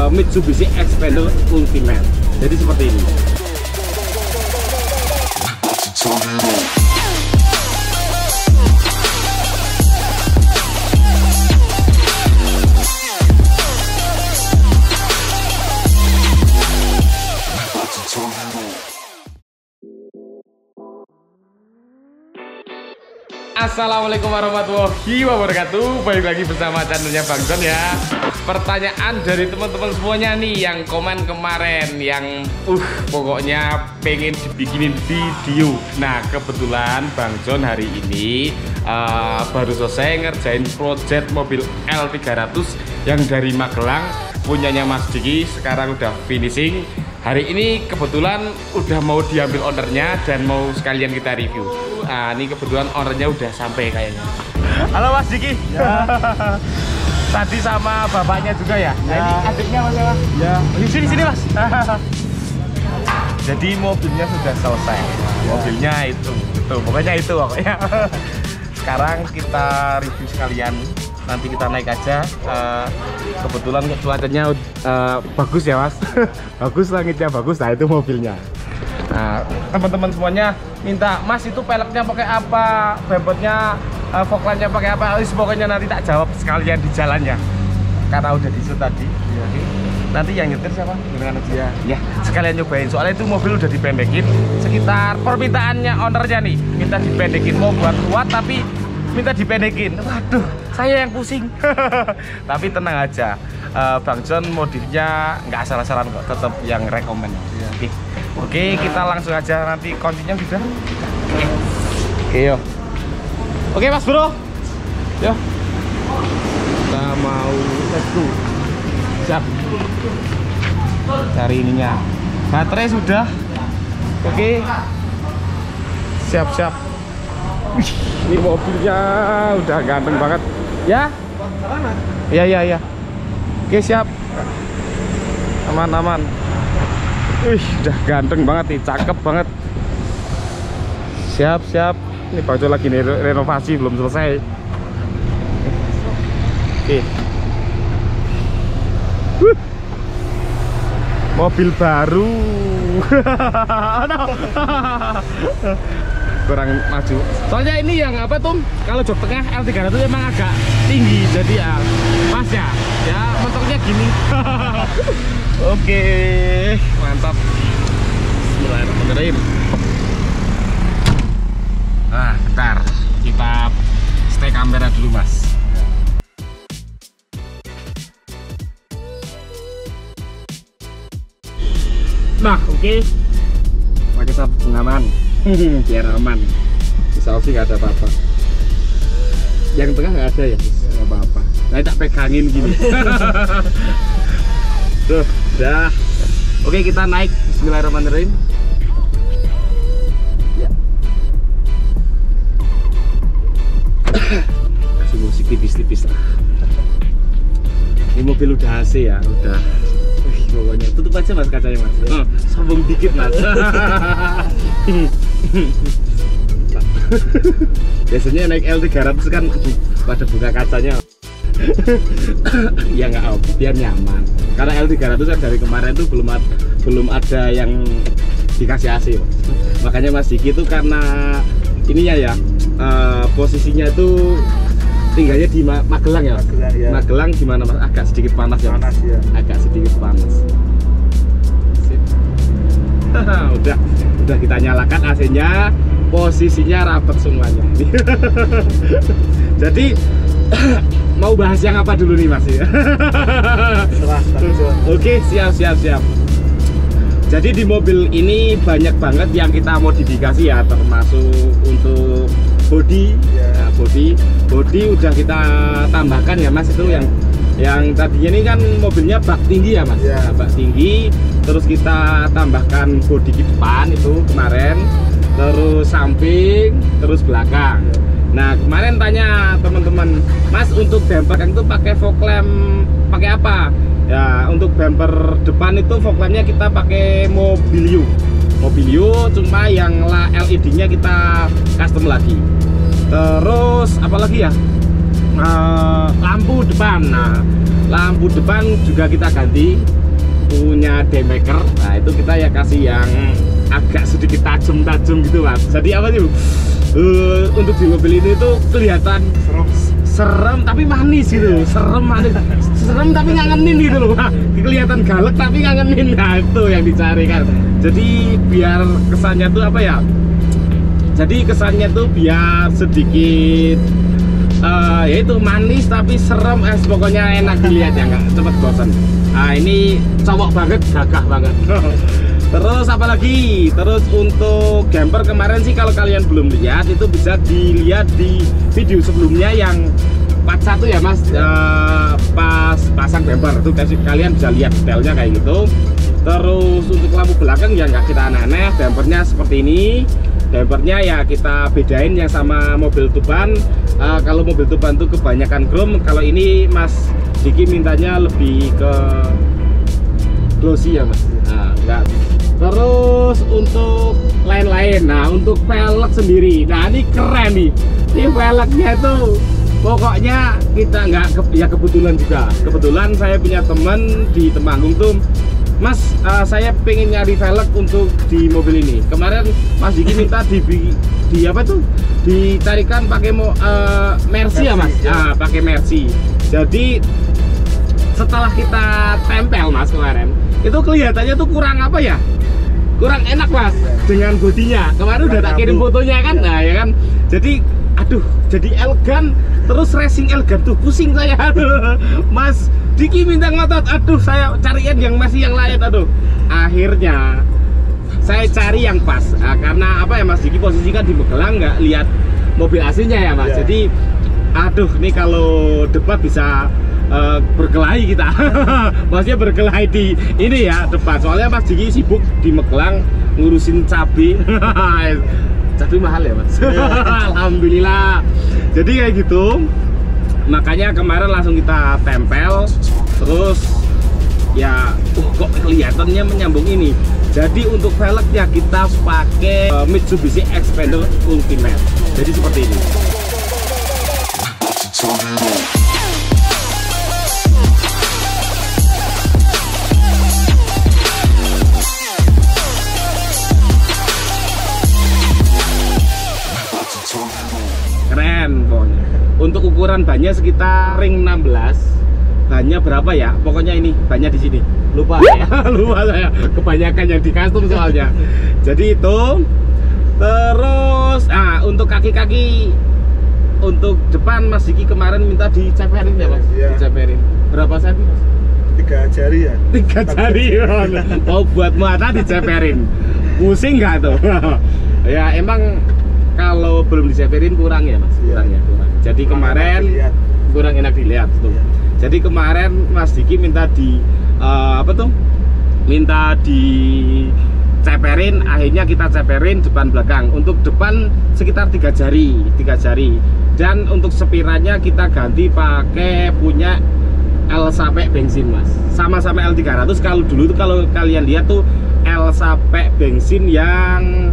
Mitsubishi Xpander Ultimate. Jadi seperti ini. Assalamualaikum warahmatullahi wabarakatuh. Balik lagi bersama channelnya Bang John ya. Pertanyaan dari teman-teman semuanya nih yang komen kemarin, yang pokoknya pengen dibikinin video. Nah kebetulan Bang John hari ini baru selesai ngerjain project mobil L300 yang dari Magelang punyanya Mas Diki. Sekarang udah finishing. Hari ini kebetulan udah mau diambil ownernya dan mau sekalian kita review. Nah, ini kebetulan ownernya udah sampai kayaknya. Halo Mas Diki. Ya. Tadi sama bapaknya juga ya? Nah, ini adiknya Mas ya? Ya. Sini Mas. Jadi mobilnya sudah selesai. Mobilnya itu pokoknya itu pokoknya. Sekarang kita review sekalian. Nanti kita naik aja. Kebetulan cuacanya bagus ya Mas. Bagus, langitnya bagus. Nah itu mobilnya. Nah teman-teman semuanya minta, Mas itu peleknya pakai apa, bempernya, fog lamp-nya pakai apa. Pokoknya nanti tak jawab sekalian di jalannya karena udah di shoot tadi. Ya. Nanti yang nyetir siapa? Gimana aja ya, sekalian nyobain. Soalnya itu mobil udah dipendekin. Sekitar permintaannya ownernya nih, minta dipendekin, mau buat kuat tapi minta dipendekin. Waduh, saya yang pusing. Tapi tenang aja, Bang John modifnya nggak asal-asalan kok, tetap yang rekomend. Ya. Oke, kita langsung aja, nanti kuncinya sudah. Oke, yo. Oke Mas Bro, yo. Kita mau let's go. Siap. Cari ininya. Baterai sudah. Oke. Siap. Ini mobilnya udah ganteng banget ya. Iya. Oke siap. Aman. Udah ganteng banget nih, cakep banget. Siap. Ini Bang John lagi renovasi, belum selesai. Oke. Mobil baru. Kurang maju. Soalnya ini yang apa tuh? Kalau jok tengah L300 emang agak tinggi, jadi ya pas ya mentoknya gini. Oke, mantap. Bismillahirrahmanirrahim. Nah, bentar. Kita stay kamera dulu, Mas. Nah, oke. Pakai sabuk pengaman. Biar aman. Bisa sih nggak ada apa-apa. Yang tengah nggak ada ya, nggak apa-apa. Nah, tak pegangin gini. Tuh, dah. Oke, kita naik. Bismillahirrahmanirrahim. Ya. Kasih musik tipis-tipis lah. Ini mobil udah AC ya, udah. Pokoknya tutup aja Mas kacanya Mas. Sombong dikit Mas. Biasanya naik L300 kan pada buka kacanya. Ya nggak apa, biar nyaman. Karena L300 kan dari kemarin tuh belum ada yang dikasih AC. Makanya Mas Diki tuh karena ininya ya, posisinya itu tinggalnya di Magelang ya. Magelang gimana Mas? Agak sedikit panas ya. Panas ya. Agak sedikit panas. Udah kita nyalakan AC-nya, posisinya rapat semuanya. Jadi mau bahas yang apa dulu nih Mas ya? Oke, siap. Jadi di mobil ini banyak banget yang kita modifikasi ya, termasuk untuk bodi. Ya, bodi udah kita tambahkan ya Mas, itu yang tadinya ini kan mobilnya bak tinggi ya Mas. Ya. Bak tinggi, terus kita tambahkan bodi di depan itu kemarin, terus samping, terus belakang. Ya. Nah kemarin tanya teman-teman, Mas untuk bumper yang itu pakai fog lamp pakai apa? Ya untuk bumper depan itu fog lampnya kita pakai Mobilio, cuma yang LED-nya kita custom lagi. Terus apalagi ya, lampu depan. Nah lampu depan juga kita ganti, punya Daymaker. Nah itu kita ya kasih yang agak sedikit tajam-tajam gitu mas. Jadi apa sih untuk di mobil ini tuh kelihatan serem tapi manis gitu, serem tapi ngangenin gitu loh. Kelihatan galak tapi ngangenin. Nah itu yang dicari kan. Jadi biar kesannya tuh apa ya, jadi kesannya tuh biar sedikit yaitu manis tapi serem, pokoknya enak dilihat ya, nggak cepet bosan. Nah ini cowok banget, gagah banget. Terus apa lagi? Terus untuk gamper kemarin sih kalau kalian belum lihat itu bisa dilihat di video sebelumnya yang part 1 ya mas, pas pasang bumper itu kalian bisa lihat detailnya kayak gitu. Terus untuk lampu belakang ya nggak kita aneh-aneh, bumpernya seperti ini. Bumpernya ya kita bedain yang sama mobil Tuban. Kalau mobil Tuban tuh kebanyakan chrome, kalau ini Mas Diki mintanya lebih ke glossy ya mas. Nah, enggak. Terus untuk lain-lain, nah untuk velg sendiri, nah ini keren nih. Ini velgnya tuh pokoknya kita nggak ya kebetulan juga. Kebetulan saya punya teman di Temanggung tuh, Mas, saya pengen nyari velg untuk di mobil ini. Kemarin Mas Diki minta di apa tuh? Dicarikan pakai Mercy ya mas? Nah, pakai Mercy. Jadi setelah kita tempel mas kemarin, itu kelihatannya tuh kurang apa ya? Kurang enak mas dengan bodinya. Kemarin udah tak kirim fotonya kan, nah ya kan. Jadi aduh, jadi elegan, terus racing elegan tuh pusing saya. Mas Diki minta ngotot, aduh saya cariin yang masih yang lain, aduh. Akhirnya saya cari yang pas, karena apa ya mas Diki posisikan di Magelang, nggak lihat mobil aslinya ya mas. Jadi aduh, nih kalau debat bisa berkelahi kita. Maksudnya berkelahi di ini ya depan, soalnya Mas Diki sibuk di Magelang ngurusin cabai. Cabai mahal ya mas. Alhamdulillah. Jadi kayak gitu, makanya kemarin langsung kita tempel. Terus ya kok kelihatannya menyambung ini. Jadi untuk velgnya kita pakai Mitsubishi Xpander Ultimate. Jadi seperti ini. Keren pokoknya. Untuk ukuran bannya sekitar ring 16. Bannya berapa ya? Pokoknya ini bannya di sini. Lupa ya. Lupa saya. Kebanyakan yang di custom soalnya. Jadi itu. Terus untuk kaki-kaki untuk depan Mas Diki kemarin minta diceperin ya mas? Iya. Diceperin. Berapa senti mas? 3 jari ya. 3 jari. Oh buat mata diceperin. Pusing nggak tuh? Ya emang kalau belum diceperin kurang ya mas, kurang ya, kurang. Jadi kemarin kurang enak dilihat tuh. Jadi kemarin Mas Diki minta di apa tuh? Minta di ceperin, akhirnya kita ceperin depan belakang. Untuk depan sekitar 3 jari, 3 jari. Dan untuk sepirannya kita ganti pakai punya L-Sape bensin mas. Sama-sama L300. Kalau dulu tuh kalau kalian lihat tuh L-Sape bensin yang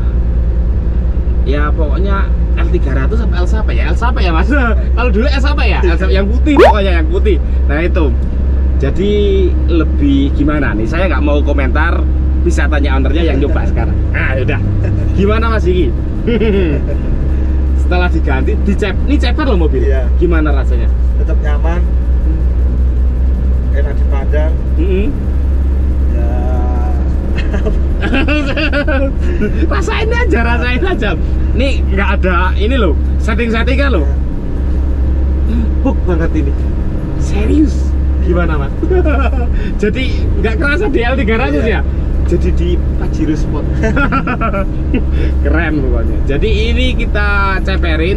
ya pokoknya L300 sampai L-Sape ya, L-Sape ya mas. Kalau dulu L-Sape ya, L-Sape yang putih pokoknya, yang putih. Nah itu, jadi lebih gimana nih? Saya nggak mau komentar, bisa tanya ownernya yang nyoba sekarang. Nah udah, gimana mas Diki? Setelah diganti, ini ceper loh mobil. Iya. Gimana rasanya? Tetap nyaman, enak dipandang. Ya. rasain aja. Nih nggak ada ini loh, setting-settingan loh. Empuk banget ini. Serius. Gimana mas? Jadi nggak kerasa di L300 ya? Jadi di Pajero Sport. Keren pokoknya. Jadi ini kita ceperin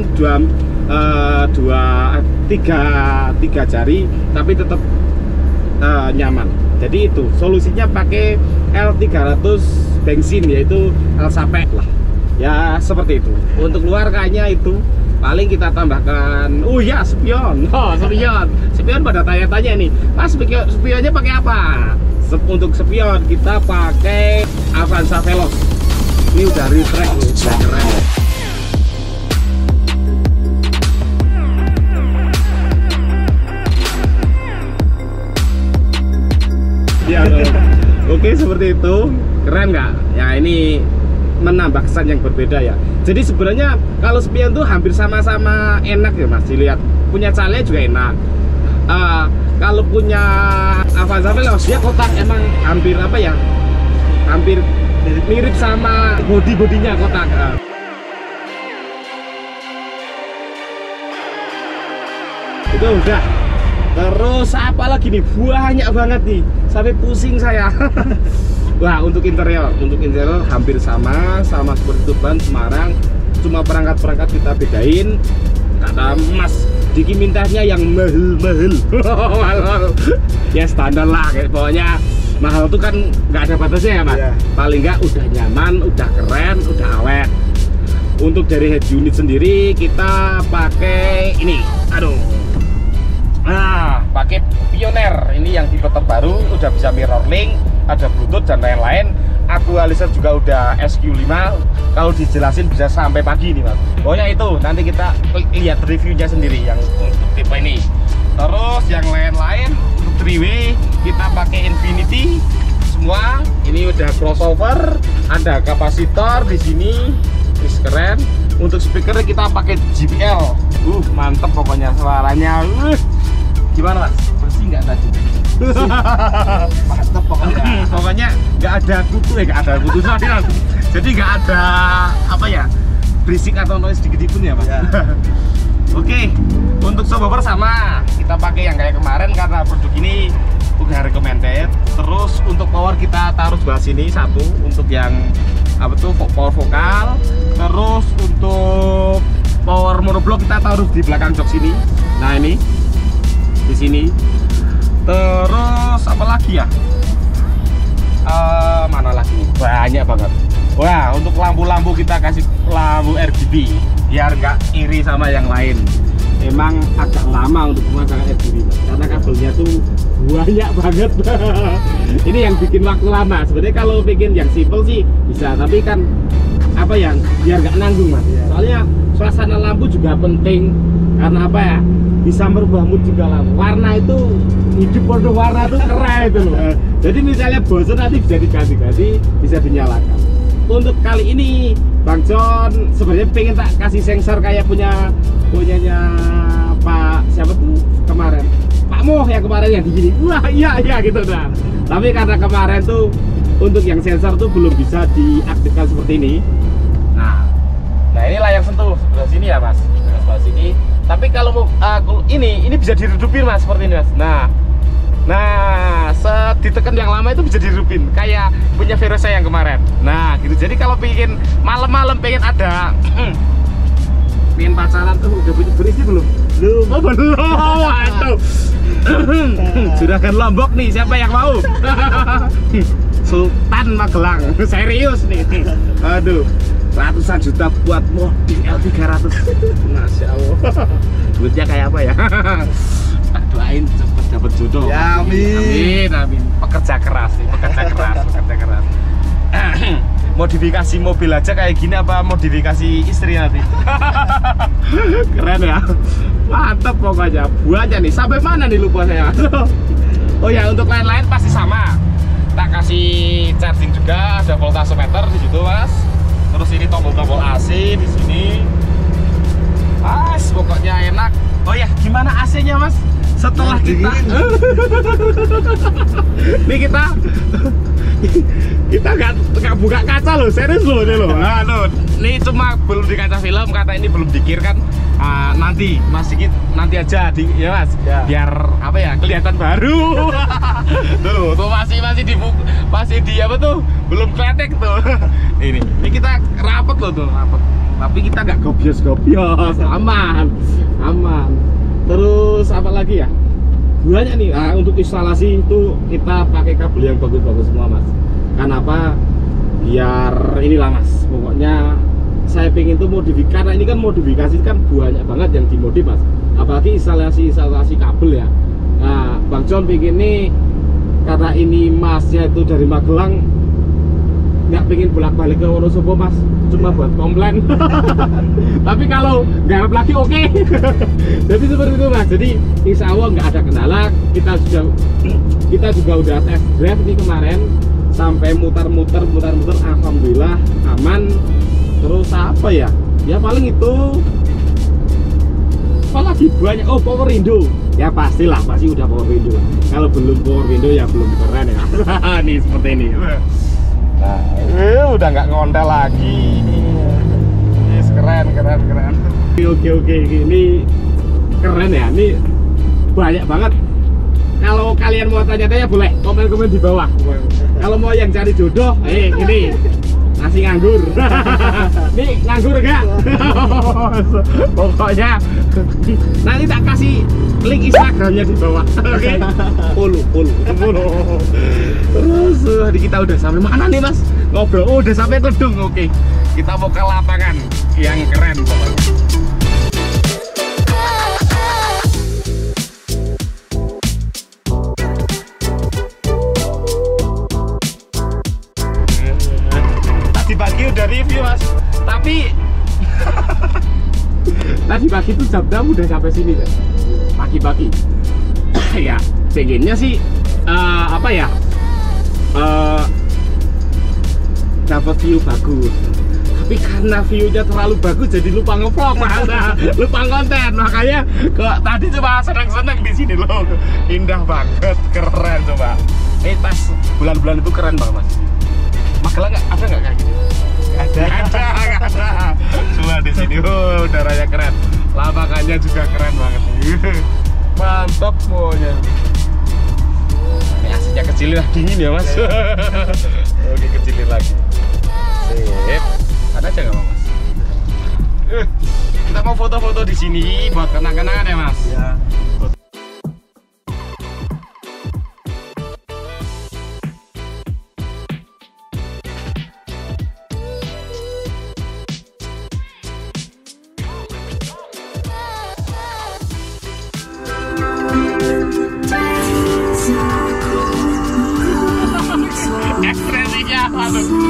tiga jari, tapi tetap nyaman. Jadi itu solusinya pakai L300 bensin, yaitu L-Sape lah. Ya seperti itu. Untuk luar kayaknya itu paling kita tambahkan. Oh ya spion. Oh spion pada tanya-tanya nih, Mas spionnya pakai apa? Untuk spion kita pakai Avanza Veloz. Ini udah retract loh, udah keren. Ya, oke, seperti itu. Keren nggak? Ya, ini menambah kesan yang berbeda ya. Jadi sebenarnya kalau spion tuh hampir sama-sama enak ya Mas. Dilihat punya Cale juga enak. Kalau punya Avanza Veloz dia kotak emang hampir apa ya? Hampir mirip sama bodinya kotak. Itu udah. Terus apa lagi nih? Banyak banget nih. Sampai pusing saya. Wah, untuk interior hampir sama seperti Tuban, Semarang. Cuma perangkat-perangkat kita bedain. Kata Mas Diki mintanya yang mahal. Ya standar lah, kayak pokoknya mahal tuh kan nggak ada batasnya ya Mas. Yeah. Paling nggak udah nyaman, udah keren, udah awet. Untuk dari head unit sendiri kita pakai ini, pakai Pioneer. Ini yang tipe terbaru, udah bisa mirroring, ada Bluetooth dan lain-lain. Actualizer juga udah SQ5. Kalau dijelasin bisa sampai pagi nih Mas. Pokoknya itu nanti kita lihat reviewnya sendiri yang untuk tipe ini. Terus yang lain-lain untuk 3W kita pakai Infinity semua. Ini udah crossover, ada kapasitor di sini, keren. Untuk speaker kita pakai JBL. Mantep pokoknya suaranya. Gimana Mas? Bersih nggak tadi? Mantap Pokoknya nggak ada kutu soalnya. Jadi nggak ada apa ya, berisik atau noise dikit pun ya Mas. Ya. Oke, untuk subwoofer sama kita pakai yang kayak kemarin karena produk ini udah recommended. Terus untuk power kita taruh sebelah sini satu untuk yang power vokal. Terus untuk power monoblock kita taruh di belakang jok sini. Nah ini di sini. Terus apa lagi ya? Mana lagi? Banyak banget. Wah, untuk lampu-lampu kita kasih lampu RGB biar nggak iri sama yang lain. Emang agak lama untuk pemasangan RGB karena kabelnya tuh banyak banget. Ini yang bikin waktu lama. Sebenarnya kalau bikin yang simple sih bisa, tapi kan apa ya, biar nggak nanggung Mas. Soalnya suasana lampu juga penting karena apa ya, bisa merubah mood juga lampu. Warna itu hidup penuh warna tuh keren itu loh. Jadi misalnya bosan nanti bisa diganti-ganti, bisa dinyalakan. Untuk kali ini Bang John sebenarnya pengen tak kasih sensor kayak punyanya Pak siapa tuh kemarin, Pak Moh yang kemarin yang digini. Wah iya gitu dah. Tapi karena kemarin tuh untuk yang sensor tuh belum bisa diaktifkan seperti ini. Nah ini layar sentuh sebelah sini ya Mas, sebelah sini. Tapi kalau mau ini bisa diredupin Mas seperti ini Mas. Nah ditekan yang lama itu bisa dirupin kayak punya Verosa yang kemarin. Nah gitu. Jadi kalau pengen malam-malam pengen ada pengen pacaran tuh udah berisi belum? Oh belum. Waduh. Sudah kan Lombok nih, siapa yang mau? Sultan Magelang. Serius nih. Aduh, ratusan juta buat mobil L300. Masya Allah. Duitnya kayak apa ya? Tak doain cepet dapat jodoh. Ya, amin. Amin. Pekerja keras. Modifikasi mobil aja kayak gini, apa modifikasi istri nanti? Keren ya. Mantap pokoknya. Buahnya nih sampai mana nih lupa saya. Oh ya, untuk lain-lain pasti sama. Tak kasih charging juga, ada voltameter di situ Mas. Terus ini tombol-tombol AC di sini. Pokoknya enak. Oh ya, gimana AC-nya Mas? Setelah kita nih kita nggak buka kaca loh, serius loh ini loh. Ini cuma belum di kaca film karena ini belum dikir kan. Nanti Mas Dikit nanti aja ya Mas, biar apa ya, kelihatan baru. tuh masih di apa tuh, belum kletek tuh. ini kita rapet loh tuh, tapi kita nggak gobios, aman. Terus apa lagi ya, banyak nih. Untuk instalasi itu kita pakai kabel yang bagus-bagus semua Mas. Kenapa? Biar inilah Mas, pokoknya saya pengen tuh modifikasi, karena ini kan modifikasi kan banyak banget yang dimodif Mas, apalagi instalasi kabel ya. Nah Bang John pengen nih, karena ini Masnya itu dari Magelang, nggak pengen bolak-balik ke Wonosobo mas, cuma buat komplain. Tapi kalau garap lagi oke. Jadi seperti itu mas. Jadi insya Allah nggak ada kendala. Kita juga udah test drive nih kemarin, sampai muter-muter, alhamdulillah aman. Terus apa ya? Ya paling itu. Apalagi banyak. Oh, power window. Ya pasti udah power window. Kalau belum power window ya belum keren ya. Nih seperti ini. Nah, udah nggak ngontel lagi. Yes, keren. Oke. Ini keren ya. Ini banyak banget. Kalau kalian mau tanya-tanya boleh komen-komen di bawah. Kalau mau yang cari jodoh, gini. Nasi nganggur. Nih nganggur enggak? Pokoknya nanti tak kasih link Instagramnya di bawah. Oke. Follow. Terus kita udah sampai mana nih mas? Ngobrol. Oh, udah sampai Kedung. Oke. Kita mau ke lapangan yang keren pokoknya. Pagi udah review mas, tapi tadi pagi tuh jam udah sampai sini kan, pagi-pagi. Ya pengennya sih dapat view bagus, tapi karena viewnya terlalu bagus jadi lupa ngevlog, lupa konten, makanya kok tadi coba seneng-seneng di sini loh, indah banget, keren coba. Pas bulan-bulan itu keren banget mas. Magelang ada nggak kayak gini? Ada. Cuma di sini, udaranya keren, lapangannya juga keren banget. Mantap semuanya. Ini aslinya kecilin lah, dingin ya mas. Oke, kecilin lagi. Sip. Ada aja nggak mas? Kita mau foto-foto di sini buat kenang-kenangan ya mas. Ya. Ekspresinya, aduh.